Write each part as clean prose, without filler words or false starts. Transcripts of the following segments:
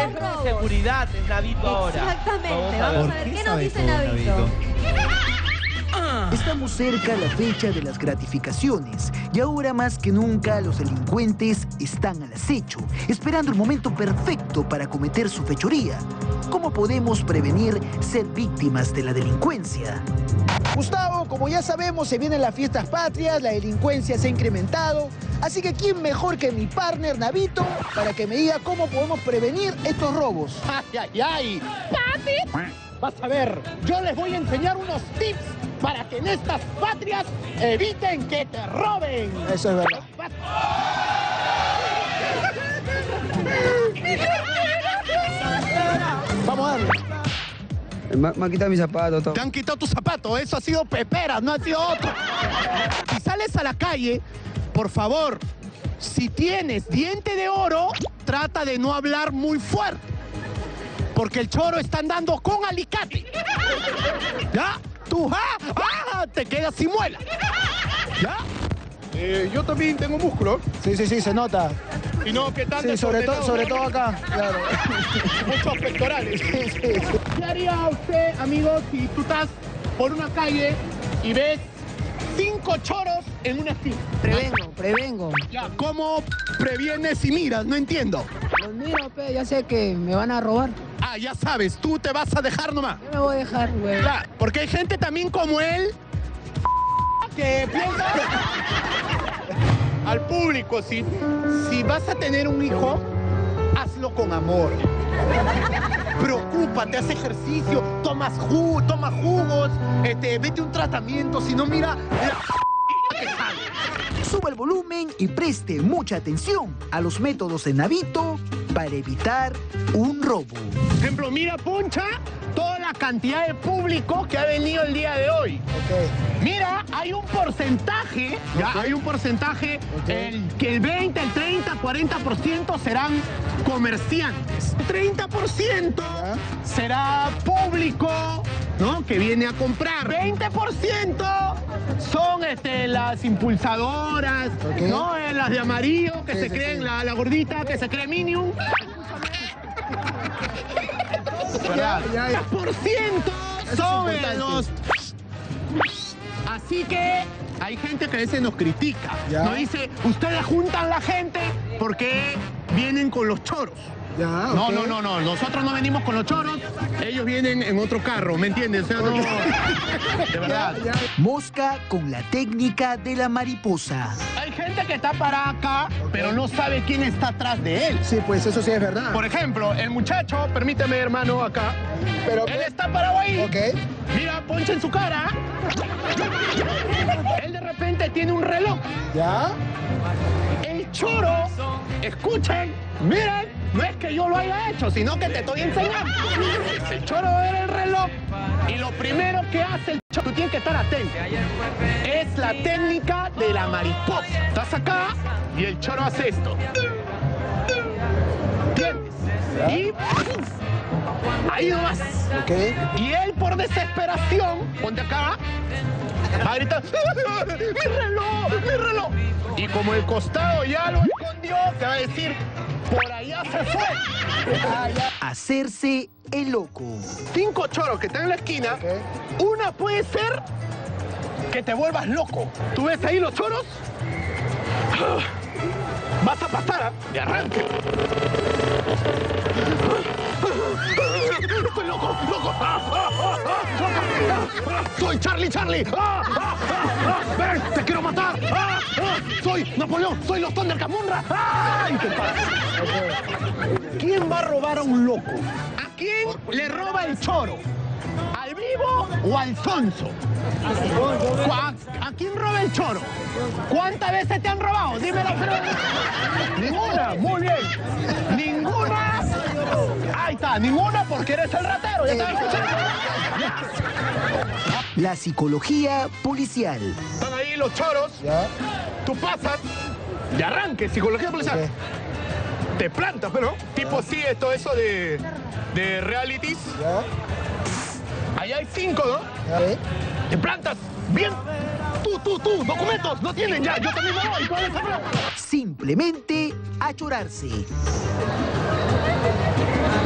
jefe de seguridad es Navito ahora. Exactamente, vamos a ver qué nos dice Navito. Estamos cerca a la fecha de las gratificaciones y ahora más que nunca los delincuentes están al acecho, esperando el momento perfecto para cometer su fechoría. ¿Cómo podemos prevenir ser víctimas de la delincuencia? Gustavo, como ya sabemos, se vienen las fiestas patrias, la delincuencia se ha incrementado, así que ¿quién mejor que mi partner Navito para que me diga cómo podemos prevenir estos robos? ¡Ay, ay, ay! ¡Papi! Vas a ver, yo les voy a enseñar unos tips para que en estas patrias eviten que te roben. Eso es verdad. Vamos a darle. Me han quitado mis zapatos, todo. Te han quitado tus zapatos, eso ha sido pepera, no ha sido otro. Si sales a la calle, por favor, si tienes diente de oro, trata de no hablar muy fuerte. Porque el choro está andando con alicate. ¿Ya? Tú, te quedas sin muela. ¿Ya? Yo también tengo músculo. Sí, se nota. Y no, ¿qué tal? Sí, sobre todo acá, claro. Muchos pectorales. ¿Qué haría usted, amigo, si tú estás por una calle y ves 5 choros en una esquina? Prevengo. Ya, ¿cómo previenes y miras? No entiendo. Los miro, pe, ya sé que me van a robar. Ah, ya sabes, tú te vas a dejar nomás. Yo me voy a dejar, güey. Claro, porque hay gente también como él que piensa al público, si vas a tener un hijo, hazlo con amor. Preocúpate, haz ejercicio, toma jugos, vete a un tratamiento, si no mira la que sale. Suba el volumen y preste mucha atención a los métodos de Navito para evitar un robo. Por ejemplo, mira, Poncha, toda la cantidad de público que ha venido el día de hoy. Okay. Mira, hay un porcentaje, hay un porcentaje, que el 20, el 30, 40% serán comerciantes. El 30% será público, ¿no? Que viene a comprar. 20% son las impulsadoras, ¿no? Las de amarillo, que se creen, la gordita, que se cree Minion. ¿Verdad? 30% son los... Así que hay gente que a veces nos critica. Nos dice, ustedes juntan la gente porque vienen con los choros. No, nosotros no venimos con los choros, ellos vienen en otro carro, ¿me entiendes? O sea, no... De verdad. Mosca con la técnica de la mariposa. Hay gente que está parada acá, pero no sabe quién está atrás de él. Sí, pues eso sí es verdad. Por ejemplo, el muchacho, permíteme, hermano, acá. Pero él está parado ahí. Ok. Mira, Poncha en su cara. Él de repente tiene un reloj. ¿Ya? El choro, escuchen, miren. No es que yo lo haya hecho, sino que te estoy enseñando. El choro ve el reloj y lo primero que hace el choro, tú tienes que estar atento, es la técnica de la mariposa. Estás acá y el choro hace esto. ¿Entiendes? Y ahí nomás. Okay. Y él por desesperación, ponte acá, va a gritar, ¡mi reloj! Y como el costado ya lo escondió, te va a decir, por allá se fue. Hacerse el loco. 5 choros que están en la esquina, una puede ser que te vuelvas loco. ¿Tú ves ahí los choros? Vas a pasar de arranque. Estoy loco. Soy Charlie. Ven, te quiero matar. Soy Napoleón, soy los Thundercats. ¡Ay, qué pasa! ¿Quién va a robar a un loco? ¿A quién le roba el choro? ¿Al vivo o al sonso? ¿A quién roba el choro? ¿Cuántas veces te han robado? Dímelo, pero... Ninguna, muy bien. Ninguna. Ahí está, ninguna porque eres el ratero. Ya estás escuchando. La psicología policial. Están ahí los choros. Tú pasas de arranque, psicología policial. Te plantas, pero tipo así, todo eso de realities. Ahí hay 5, ¿no? Te plantas bien. Tú, documentos, no tienen ya. Yo también me voy. ¿Cuál es el problema? Simplemente achorarse.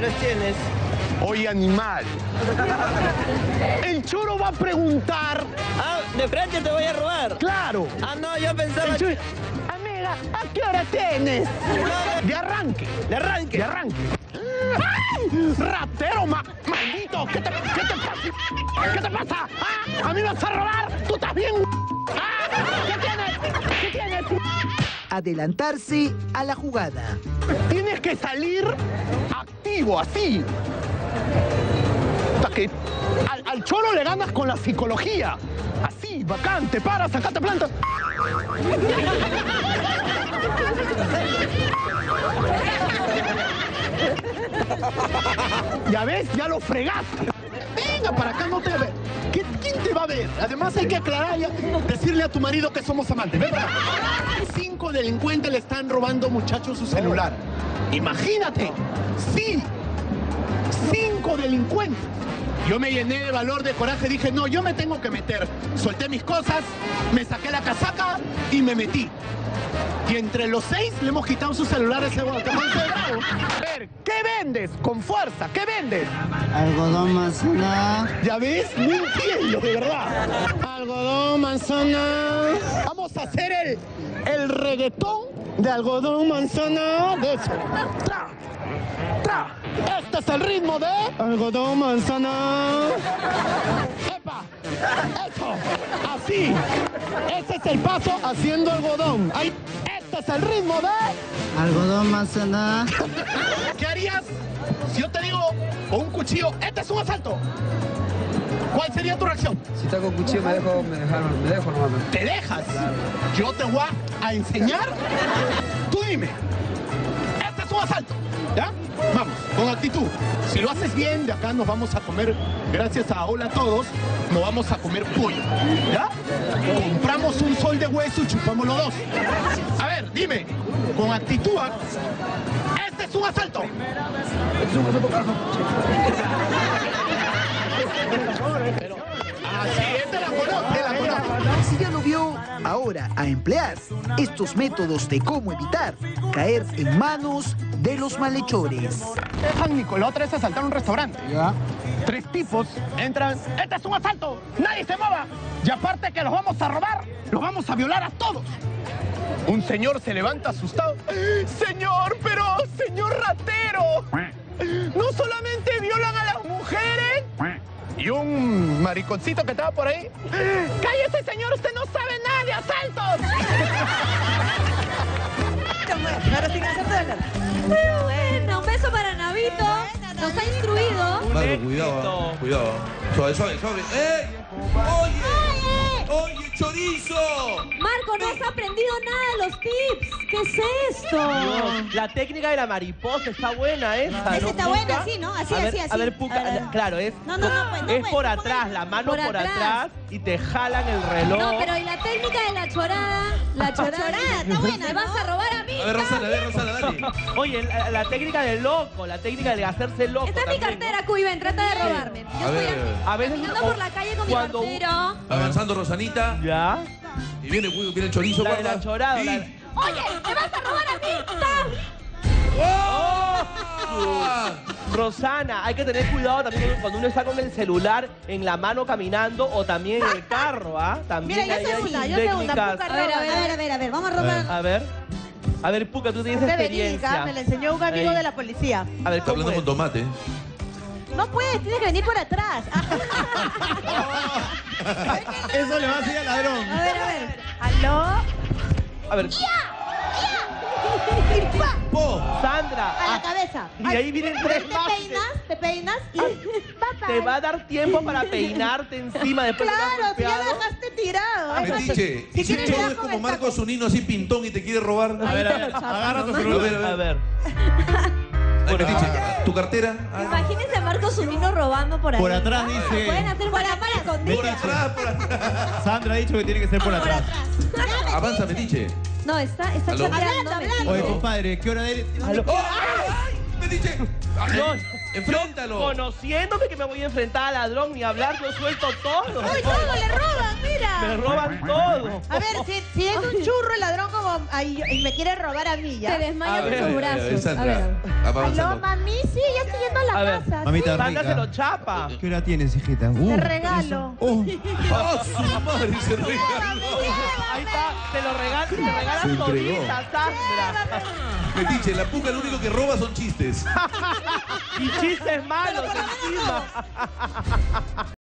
nombres tienes? Oye, animal. El choro va a preguntar. Ah, de frente te voy a robar. Claro. Ah, no, yo pensaba... Amiga, ¿a qué hora tienes? De arranque. De arranque. De arranque. ¡Ay! ¡Ratero, maldito! ¿Qué te pasa? ¿Qué te pasa? ¿Ah? ¿A mí vas a robar? ¿Tú estás bien? ¿Ah? ¿Qué tienes? ¿Qué tienes? Adelantarse a la jugada. Tienes que salir activo, así. Hasta que al choro le ganas con la psicología. Así, bacán, te paras, acá te plantas. Ya ves, ya lo fregaste. Venga, para acá no te ve. ¿Quién te va a ver? Además hay que aclarar, decirle a tu marido que somos amantes. Ven para acá. 5 delincuentes le están robando, muchachos, su celular. Imagínate. Sí. 5 delincuentes. Yo me llené de valor, de coraje, dije, no, yo me tengo que meter. Solté mis cosas, me saqué la casaca y me metí. Y entre los 6 le hemos quitado sus celulares. A ver, ¿qué vendes? Con fuerza, ¿qué vendes? Algodón, manzana. ¿Ya ves? No entiendo, de verdad. Algodón, manzana. Vamos a hacer el reggaetón de algodón, manzana, de eso. Tra, tra. Este es el ritmo de algodón, manzana. ¡Epa! ¡Eso! Así. Ese es el paso haciendo algodón. Ahí. Este es el ritmo de Algodón, manzana. ¿Qué harías si yo te digo con un cuchillo, este es un asalto? ¿Cuál sería tu reacción? Si está con cuchillo me dejo nomás. ¿Te dejas? Yo te voy a enseñar. Tú dime. Este es un asalto. ¿Ya? Vamos, con actitud. Si lo haces bien, de acá nos vamos a comer, gracias a Hola a Todos, nos vamos a comer pollo. ¿Ya? Compramos un sol de hueso y chupamos los 2. A ver, dime, con actitud. Este es un asalto. Así es, te la conoce. Si ya lo vio, ahora a emplear estos métodos de cómo evitar caer en manos de los malhechores. Nico, la otra es asaltar un restaurante. Ya. 3 tipos entran. ¡Este es un asalto! ¡Nadie se mueva! Y aparte que los vamos a robar, los vamos a violar a todos. Un señor se levanta asustado. ¡Señor, pero señor ratero! No solamente violan a las mujeres. Y un mariconcito que estaba por ahí. ¡Cállese, señor! ¡Usted no sabe nada de asaltos! Ahora sin hacerte hablar. Pero bueno, un beso para Navito. Nos ha instruido. Marco, cuidado. Suave. ¡Ey! ¡Oye, chorizo! Marco, no has aprendido nada de los tips. ¿Qué es esto? Dios, la técnica de la mariposa está buena esa. Esa ¿no, está Puca? buena, sí, ¿no? Así. A ver, Puca, claro, es... No, pues, es por atrás, la mano por atrás y te jalan el reloj. No, pero ¿y la técnica de la chorada? La chorada está buena. ¿Me vas a robar a mí? A ver, Rosana, dale. Oye, la técnica del loco, la técnica de hacerse loco. Esta es mi también, cartera, Cuiven, trata de robarme. Yo A ver. estoy a veces ando por la calle con mi cuando- cartero. Avanzando Rosanita. ¿Ya? Y viene el chorizo, La de guarda. la chorada. Y- Oye, ¿me vas a robar a mí? ¡Oh! Rosana, hay que tener cuidado también cuando uno está con el celular en la mano caminando o también en el carro, ¿ah? También Mira, hay yo sé una, técnicas. Puca, a ver, vamos a robar. A ver, Puca, tú tienes experiencia. Me la enseñó un amigo de la policía. A ver, Está ¿cómo hablando es? con tomate. No puedes, tienes que venir por atrás. Eso le va a decir al ladrón. A ver. ¿Aló? A ver, ¡Po! Sandra. A la cabeza. Y ahí vienen 3 más. Te peinas y... Te va a dar tiempo para peinarte encima después de que Claro, has si ya lo golpeado. dejaste tirado. Metiche, ¿y si quieres todo ya es con como el Marco Zunino así pintón y te quiere robar? A ver, Agarra tu A celular. ver. A ver. Metiche, ¿tu cartera? Ah, Imagínense a Marco Zunino robando por ahí. Por atrás ¿no? dice- Pueden hacer por la para por escondida. atrás, por atrás. Sandra ha dicho que tiene que ser por atrás. Avanza, Metiche. No, está Aló. chateando. Oye, compadre, ¿qué hora eres? Aló. ¡Oh! ¡Ay! Metiche. Yo, Enfréntalo. conociéndome que me voy a enfrentar al ladrón ni hablar, yo suelto todo. ¡Uy, todo le roban! ¡Mira! Me roban todo. A ver, si es un churro el ladrón como ahí y me quiere robar a mí, Te ¿ya? desmayan A ver, tus brazos. A ver. Sandra, va Aló, avanzando. mami, sí, ya estoy yendo a A la ver. casa. Mamita Sandra se rica. lo chapa. ¿Qué hora tienes, hijita? Te regalo. Oh, ¡Ah, su madre! Se regaló. Ahí está, te lo regalas, te Se regalas entregó. todita, Sandra. Metiche, la puca lo único que roba son chistes. Y chistes malos encima.